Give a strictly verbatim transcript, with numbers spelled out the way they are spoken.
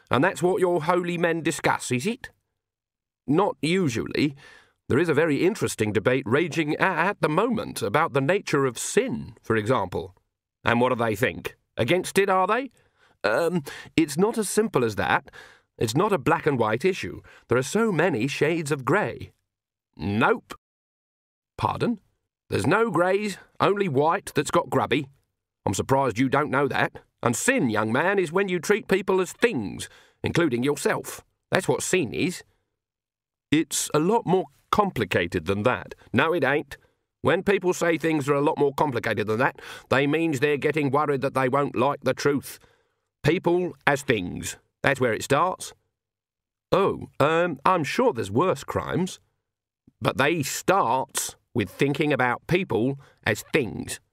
And that's what your holy men discuss, is it? Not usually. There is a very interesting debate raging at the moment about the nature of sin, for example. And what do they think? Against it, are they? Um, it's not as simple as that. It's not a black and white issue. There are so many shades of grey. Nope. Pardon? There's no greys, only white that's got grubby. I'm surprised you don't know that. And sin, young man, is when you treat people as things, including yourself. That's what sin is. It's a lot more complicated than that. No, it ain't. When people say things are a lot more complicated than that, they means they're getting worried that they won't like the truth. People as things. That's where it starts. Oh, um, I'm sure there's worse crimes. But they starts with thinking about people as things.